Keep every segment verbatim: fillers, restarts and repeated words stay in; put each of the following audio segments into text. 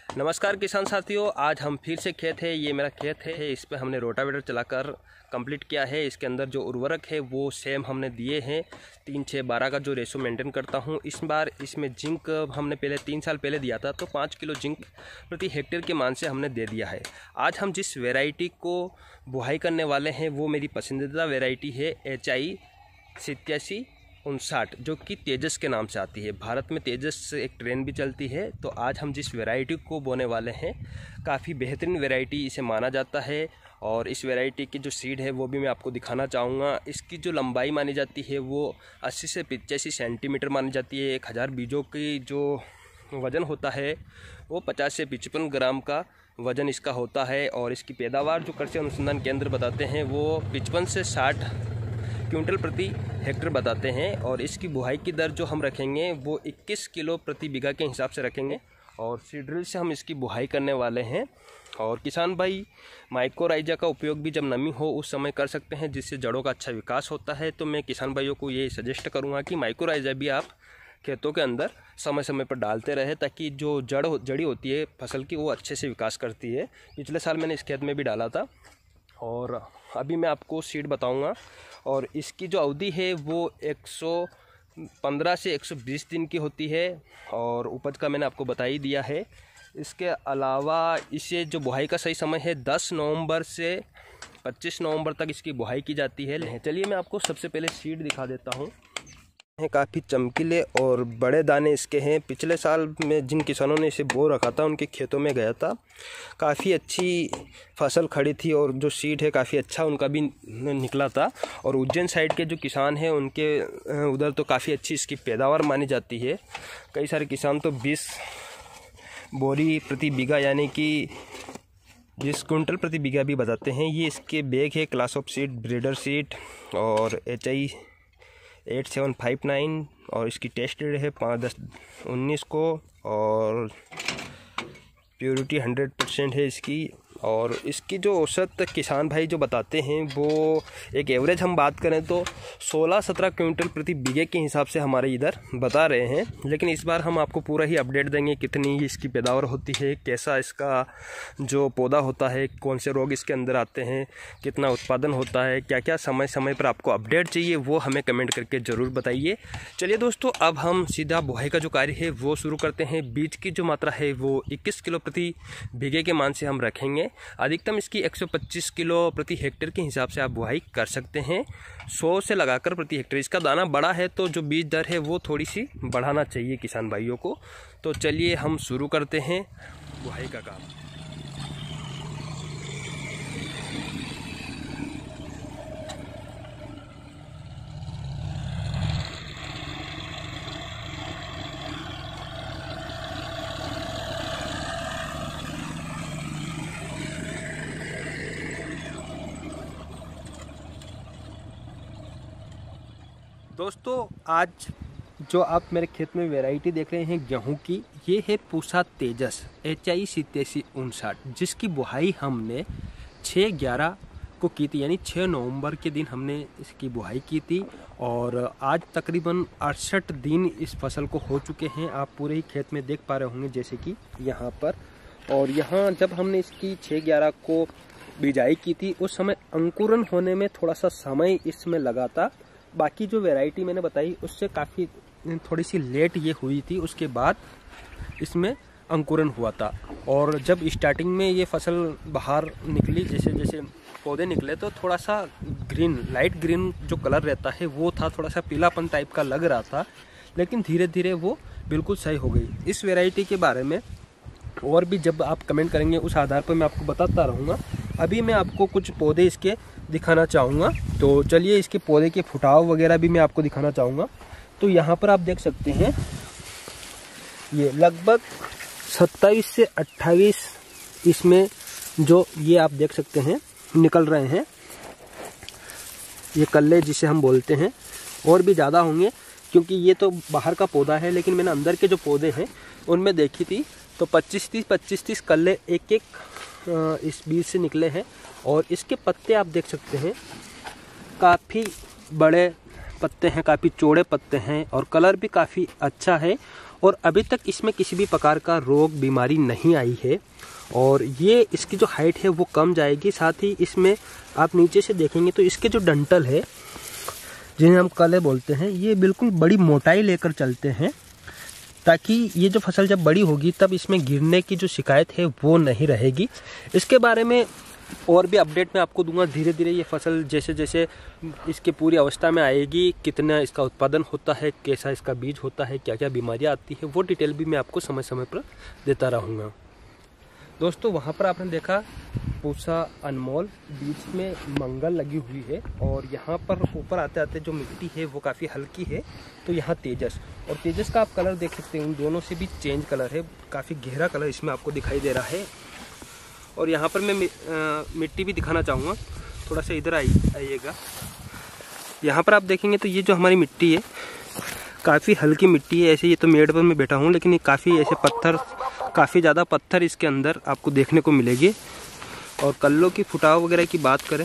नमस्कार किसान साथियों, आज हम फिर से खेत है, ये मेरा खेत है। इस पे हमने रोटावेटर चलाकर कंप्लीट किया है। इसके अंदर जो उर्वरक है वो सेम हमने दिए हैं, तीन छः बारह का जो रेशो मेंटेन करता हूँ। इस बार इसमें जिंक हमने पहले तीन साल पहले दिया था, तो पाँच किलो जिंक प्रति हेक्टेयर के मान से हमने दे दिया है। आज हम जिस वेराइटी को बुआई करने वाले हैं वो मेरी पसंदीदा वेराइटी है एच आई सत्तासी उनसाठ, जो कि तेजस के नाम से आती है। भारत में तेजस से एक ट्रेन भी चलती है। तो आज हम जिस वैरायटी को बोने वाले हैं, काफ़ी बेहतरीन वैरायटी इसे माना जाता है। और इस वैरायटी की जो सीड है वो भी मैं आपको दिखाना चाहूँगा। इसकी जो लंबाई मानी जाती है वो अस्सी से पचासी सेंटीमीटर मानी जाती है। एक हज़ार बीजों की जो वज़न होता है वो पचास से पचपन ग्राम का वज़न इसका होता है। और इसकी पैदावार जो कृषि अनुसंधान केंद्र बताते हैं वो पचपन से साठ क्विंटल प्रति हेक्टेयर बताते हैं। और इसकी बुआई की दर जो हम रखेंगे वो इक्कीस किलो प्रति बीघा के हिसाब से रखेंगे। और सीड्रिल से हम इसकी बुआई करने वाले हैं। और किसान भाई माइक्रोराइजा का उपयोग भी जब नमी हो उस समय कर सकते हैं, जिससे जड़ों का अच्छा विकास होता है। तो मैं किसान भाइयों को ये सजेस्ट करूँगा कि माइक्रोराइजा भी आप खेतों के अंदर समय समय पर डालते रहे, ताकि जो जड़ जड़ी होती है फसल की वो अच्छे से विकास करती है। पिछले साल मैंने इस खेत में भी डाला था। और अभी मैं आपको सीड बताऊंगा। और इसकी जो अवधि है वो एक सौ पंद्रह से एक सौ बीस दिन की होती है। और उपज का मैंने आपको बता ही दिया है। इसके अलावा इसे जो बुआई का सही समय है दस नवंबर से पच्चीस नवंबर तक इसकी बुआई की जाती है। चलिए मैं आपको सबसे पहले सीड दिखा देता हूँ। हैं काफ़ी चमकीले और बड़े दाने इसके हैं। पिछले साल में जिन किसानों ने इसे बो रखा था उनके खेतों में गया था, काफ़ी अच्छी फसल खड़ी थी। और जो सीड है काफ़ी अच्छा उनका भी निकला था। और उज्जैन साइड के जो किसान हैं उनके उधर तो काफ़ी अच्छी इसकी पैदावार मानी जाती है। कई सारे किसान तो बीस बोरी प्रति बीघा यानी कि बीस कुंटल प्रति बीघा भी बताते हैं। ये इसके बैग है class of seed breeder seed और H I eight seven five nine. और इसकी टेस्ट रेट है पाँच दस उन्नीस को। और प्योरिटी हंड्रेड परसेंट है इसकी। और इसकी जो औसत किसान भाई जो बताते हैं वो एक एवरेज हम बात करें तो सोलह सत्रह क्विंटल प्रति बीघे के हिसाब से हमारे इधर बता रहे हैं। लेकिन इस बार हम आपको पूरा ही अपडेट देंगे, कितनी इसकी पैदावार होती है, कैसा इसका जो पौधा होता है, कौन से रोग इसके अंदर आते हैं, कितना उत्पादन होता है, क्या क्या समय समय पर आपको अपडेट चाहिए वो हमें कमेंट करके ज़रूर बताइए। चलिए दोस्तों, अब हम सीधा बुआई का जो कार्य है वो शुरू करते हैं। बीज की जो मात्रा है वो इक्कीस किलो प्रति बीघे के मान से हम रखेंगे। अधिकतम इसकी एक सौ पच्चीस किलो प्रति हेक्टेयर के हिसाब से आप बुआई कर सकते हैं, सौ से लगाकर प्रति हेक्टेयर। इसका दाना बड़ा है तो जो बीज दर है वो थोड़ी सी बढ़ाना चाहिए किसान भाइयों को। तो चलिए हम शुरू करते हैं बुआई का काम। दोस्तों, आज जो आप मेरे खेत में वैरायटी देख रहे हैं गेहूं की, ये है पूसा तेजस एच आई सत्तासी उनसाठ, जिसकी बुआई हमने छः ग्यारह को की थी, यानी छः नवंबर के दिन हमने इसकी बुआई की थी। और आज तकरीबन अड़सठ दिन इस फसल को हो चुके हैं। आप पूरे ही खेत में देख पा रहे होंगे जैसे कि यहाँ पर। और यहाँ जब हमने इसकी छः ग्यारह को बिजाई की थी उस समय अंकुरन होने में थोड़ा सा समय इसमें लगा था। बाकी जो वैरायटी मैंने बताई उससे काफ़ी थोड़ी सी लेट ये हुई थी, उसके बाद इसमें अंकुरन हुआ था। और जब स्टार्टिंग में ये फसल बाहर निकली, जैसे जैसे पौधे निकले तो थोड़ा सा ग्रीन लाइट ग्रीन जो कलर रहता है वो था, थोड़ा सा पीलापन टाइप का लग रहा था। लेकिन धीरे धीरे वो बिल्कुल सही हो गई। इस वैरायटी के बारे में और भी जब आप कमेंट करेंगे उस आधार पर मैं आपको बताता रहूँगा। अभी मैं आपको कुछ पौधे इसके दिखाना चाहूँगा। तो चलिए इसके पौधे के फुटाव वगैरह भी मैं आपको दिखाना चाहूँगा। तो यहाँ पर आप देख सकते हैं ये लगभग सत्ताईस से अट्ठाईस इसमें जो ये आप देख सकते हैं निकल रहे हैं, ये कल्ले जिसे हम बोलते हैं। और भी ज़्यादा होंगे क्योंकि ये तो बाहर का पौधा है, लेकिन मैंने अंदर के जो पौधे हैं उनमें देखी थी तो पच्चीस तीस पच्चीस तीस कल्ले एक एक इस बीज से निकले हैं। और इसके पत्ते आप देख सकते हैं काफ़ी बड़े पत्ते हैं, काफ़ी चौड़े पत्ते हैं और कलर भी काफ़ी अच्छा है और अभी तक इसमें किसी भी प्रकार का रोग बीमारी नहीं आई है। और ये इसकी जो हाइट है वो कम जाएगी। साथ ही इसमें आप नीचे से देखेंगे तो इसके जो डंठल है, जिन्हें हम कले बोलते हैं, ये बिल्कुल बड़ी मोटाई लेकर चलते हैं, ताकि ये जो फसल जब बड़ी होगी तब इसमें गिरने की जो शिकायत है वो नहीं रहेगी। इसके बारे में और भी अपडेट मैं आपको दूंगा धीरे धीरे। ये फसल जैसे जैसे इसकी पूरी अवस्था में आएगी, कितना इसका उत्पादन होता है, कैसा इसका बीज होता है, क्या क्या बीमारियां आती है, वो डिटेल भी मैं आपको समय समय पर देता रहूँगा। दोस्तों, वहाँ पर आपने देखा पूसा अनमोल, बीच में मंगल लगी हुई है और यहाँ पर ऊपर आते आते जो मिट्टी है वो काफ़ी हल्की है। तो यहाँ तेजस, और तेजस का आप कलर देख सकते हैं, उन दोनों से भी चेंज कलर है, काफ़ी गहरा कलर इसमें आपको दिखाई दे रहा है। और यहाँ पर मैं मिट्टी भी दिखाना चाहूँगा, थोड़ा सा इधर आई आइएगा। यहाँ पर आप देखेंगे तो ये जो हमारी मिट्टी है काफ़ी हल्की मिट्टी है। ऐसे ये तो मेड़ पर मैं बैठा हूँ, लेकिन ये काफ़ी ऐसे पत्थर, काफ़ी ज़्यादा पत्थर इसके अंदर आपको देखने को मिलेगी। और कल्लों की फुटाव वगैरह की बात करें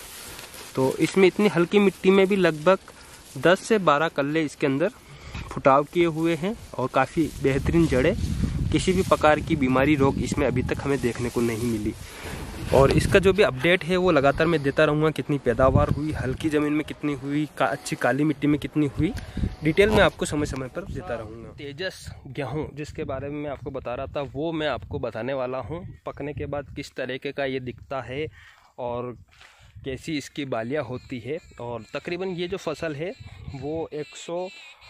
तो इसमें इतनी हल्की मिट्टी में भी लगभग दस से बारह कल्ले इसके अंदर फुटाव किए हुए हैं और काफ़ी बेहतरीन जड़ें। किसी भी प्रकार की बीमारी रोग इसमें अभी तक हमें देखने को नहीं मिली। और इसका जो भी अपडेट है वो लगातार मैं देता रहूँगा, कितनी पैदावार हुई, हल्की ज़मीन में कितनी हुई, का अच्छी काली मिट्टी में कितनी हुई, डिटेल में आपको समय समय पर देता रहूँगा। तेजस गेहूँ जिसके बारे में मैं आपको बता रहा था वो मैं आपको बताने वाला हूँ। पकने के बाद किस तरीके का ये दिखता है और कैसी इसकी बालियाँ होती है। और तकरीबन ये जो फसल है वो एक सौ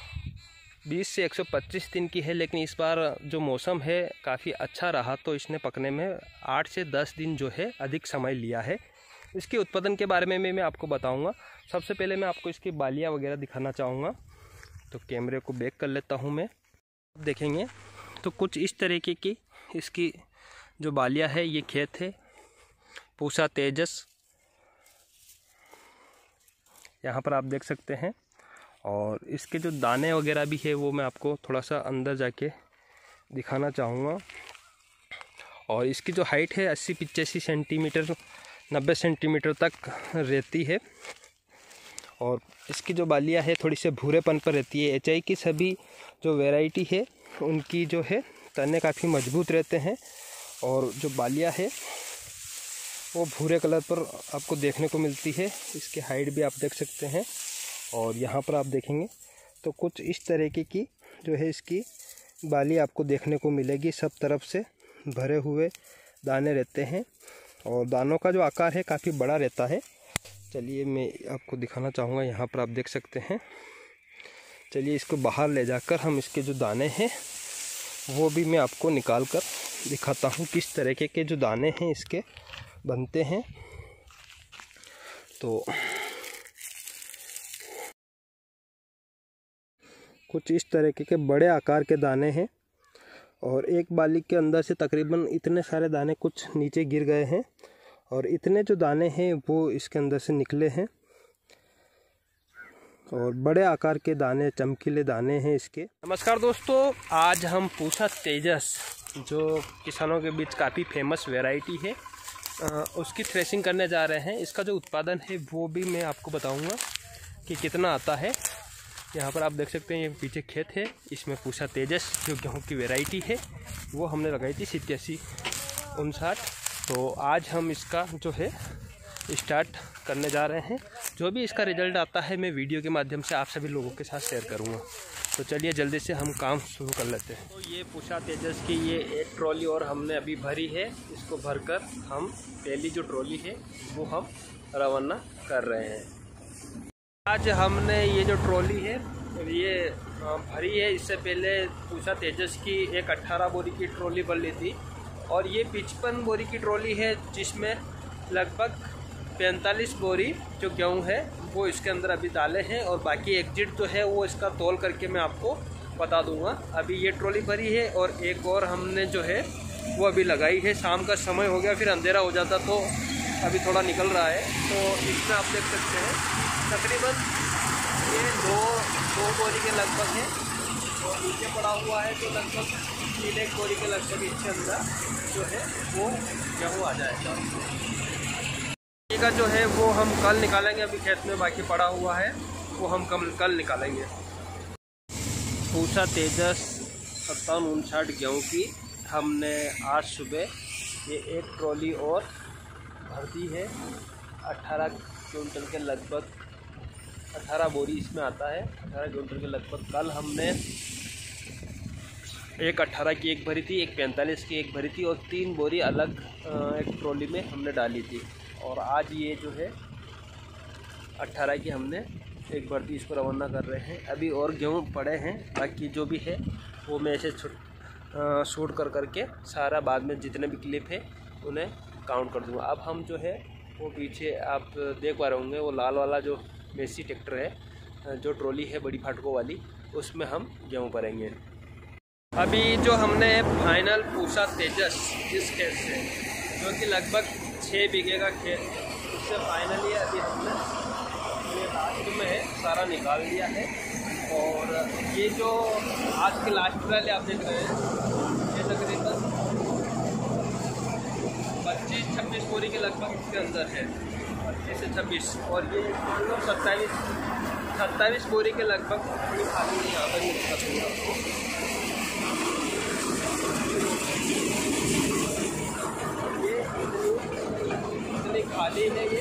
बीस से एक सौ पच्चीस दिन की है, लेकिन इस बार जो मौसम है काफ़ी अच्छा रहा तो इसने पकने में आठ से दस दिन जो है अधिक समय लिया है। इसके उत्पादन के बारे में मैं, मैं आपको बताऊंगा। सबसे पहले मैं आपको इसकी बालियाँ वगैरह दिखाना चाहूँगा, तो कैमरे को बैक कर लेता हूँ मैं। देखेंगे तो कुछ इस तरीके की इसकी जो बालियाँ है, ये खेत है पूसा तेजस, यहाँ पर आप देख सकते हैं। और इसके जो दाने वगैरह भी है वो मैं आपको थोड़ा सा अंदर जाके दिखाना चाहूँगा। और इसकी जो हाइट है अस्सी पिचासी सेंटीमीटर नब्बे सेंटीमीटर तक रहती है। और इसकी जो बालियाँ है थोड़ी से भूरेपन पर रहती है। एच आई की सभी जो वैरायटी है उनकी जो है तने काफ़ी मजबूत रहते हैं और जो बालियाँ है वो भूरे कलर पर आपको देखने को मिलती है। इसकी हाइट भी आप देख सकते हैं। और यहाँ पर आप देखेंगे तो कुछ इस तरीके की जो है इसकी बाली आपको देखने को मिलेगी। सब तरफ से भरे हुए दाने रहते हैं और दानों का जो आकार है काफ़ी बड़ा रहता है। चलिए मैं आपको दिखाना चाहूँगा, यहाँ पर आप देख सकते हैं। चलिए इसको बाहर ले जाकर हम इसके जो दाने हैं वो भी मैं आपको निकाल कर दिखाता हूँ, किस तरीके के जो दाने हैं इसके बनते हैं। तो कुछ इस तरीके के बड़े आकार के दाने हैं और एक बाली के अंदर से तकरीबन इतने सारे दाने कुछ नीचे गिर गए हैं और इतने जो दाने हैं वो इसके अंदर से निकले हैं और बड़े आकार के दाने, चमकीले दाने हैं इसके। नमस्कार दोस्तों, आज हम पूसा तेजस जो किसानों के बीच काफ़ी फेमस वैरायटी है आ, उसकी थ्रेसिंग करने जा रहे हैं। इसका जो उत्पादन है वो भी मैं आपको बताऊंगा कि कितना आता है। यहाँ पर आप देख सकते हैं ये पीछे खेत है, इसमें पूसा तेजस जो गेहूँ की वैरायटी है वो हमने लगाई थी सतासी उनसाठ। तो आज हम इसका जो है स्टार्ट करने जा रहे हैं। जो भी इसका रिजल्ट आता है मैं वीडियो के माध्यम से आप सभी लोगों के साथ शेयर करूँगा। तो चलिए जल्दी से हम काम शुरू कर लेते हैं। तो ये पूसा तेजस की ये एक ट्रॉली और हमने अभी भरी है। इसको भरकर हम पहली जो ट्रॉली है वो हम रवाना कर रहे हैं। आज हमने ये जो ट्रॉली है ये भरी है। इससे पहले पूसा तेजस की एक अट्ठारह बोरी की ट्रॉली भर ली थी और ये पचपन बोरी की ट्रॉली है जिसमें लगभग पैंतालीस बोरी जो गेहूँ है वो इसके अंदर अभी डाले हैं और बाकी एग्जिट जो है वो इसका तौल करके मैं आपको बता दूंगा। अभी ये ट्रॉली भरी है और एक और हमने जो है वो अभी लगाई है। शाम का समय हो गया, फिर अंधेरा हो जाता तो अभी थोड़ा निकल रहा है। तो इसमें आप देख सकते हैं तकरीबन ये दो दो बोरी के लगभग है और नीचे पड़ा हुआ है तो लगभग तीन एक बोरी के लगभग इसके अंदर जो है वो गेहूँ आ जाएगा। का जो है वो हम कल निकालेंगे, अभी खेत में बाकी पड़ा हुआ है। वो हम कल कल निकालेंगे। पूसा तेजस सत्तावन उनसठ गेहूँ की हमने आज सुबह ये एक ट्रॉली और भर दी है। अट्ठारह क्विंटल के लगभग अठारह बोरी इसमें आता है, अठारह क्विंटल के लगभग। कल हमने एक अट्ठारह की एक भरी थी, एक पैंतालीस की एक भरी थी और तीन बोरी अलग एक ट्रॉली में हमने डाली थी। और आज ये जो है अट्ठारह की हमने एक भर्ती इसको रवाना कर रहे हैं। अभी और गेहूँ पड़े हैं, बाकी जो भी है वो मैं ऐसे शूट कर करके सारा बाद में जितने भी क्लिप है उन्हें काउंट कर दूँगा। अब हम जो है वो पीछे आप देख पा रहे होंगे वो लाल वाला जो मेसी ट्रैक्टर है, जो ट्रॉली है बड़ी फाटकों वाली, उसमें हम गेहूँ भरेंगे। अभी जो हमने फाइनल पूसा तेजस इस खेत से, जो कि लगभग छः बीघे का खेत, उससे फाइनली अभी हमने ये लास्ट में है सारा निकाल दिया है। और ये जो आज के लास्ट वाले आप देख रहे हैं, ये तकरीबन पच्चीस छब्बीस बोरी के लगभग इसके अंदर है, पच्चीस से छब्बीस। और ये सत्ताईस सत्ताईस बोरी के लगभग अपनी खाली यहाँ पर मिल सकती है। खाली है ये।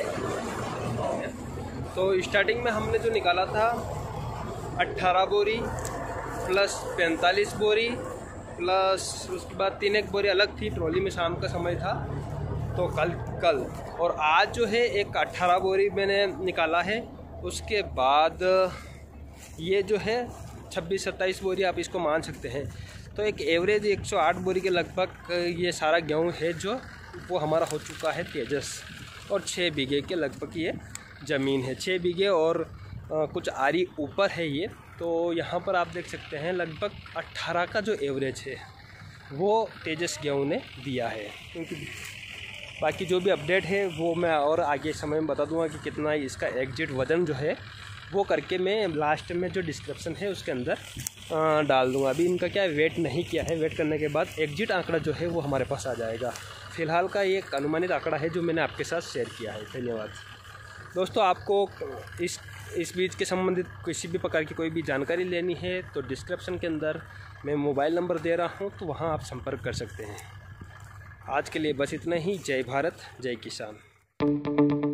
तो स्टार्टिंग में हमने जो निकाला था अट्ठारह बोरी प्लस पैंतालीस बोरी प्लस उसके बाद तीन एक बोरी अलग थी, ट्रॉली में शाम का समय था तो कल कल और आज जो है एक अट्ठारह बोरी मैंने निकाला है। उसके बाद ये जो है छब्बीस सत्ताईस बोरी आप इसको मान सकते हैं। तो एक एवरेज एक सौ आठ बोरी के लगभग ये सारा गेहूँ है जो वो हमारा हो चुका है तेजस। और छः बीघे के लगभग ये ज़मीन है, छः बीघे और आ, कुछ आरी ऊपर है ये। तो यहाँ पर आप देख सकते हैं लगभग अट्ठारह का जो एवरेज है वो तेजस गेहूँ ने दिया है। क्योंकि बाकी जो भी अपडेट है वो मैं और आगे समय में बता दूंगा कि कितना इसका एग्जिट वज़न जो है वो करके मैं लास्ट में जो डिस्क्रिप्शन है उसके अंदर आ, डाल दूंगा। अभी इनका क्या वेट नहीं किया है, वेट करने के बाद एग्जिट आंकड़ा जो है वो हमारे पास आ जाएगा। फ़िलहाल का ये एक अनुमानित आंकड़ा है जो मैंने आपके साथ शेयर किया है। धन्यवाद दोस्तों। आपको इस इस बीज के संबंधित किसी भी प्रकार की कोई भी जानकारी लेनी है तो डिस्क्रिप्शन के अंदर मैं मोबाइल नंबर दे रहा हूँ, तो वहाँ आप संपर्क कर सकते हैं। आज के लिए बस इतना ही। जय भारत, जय किसान।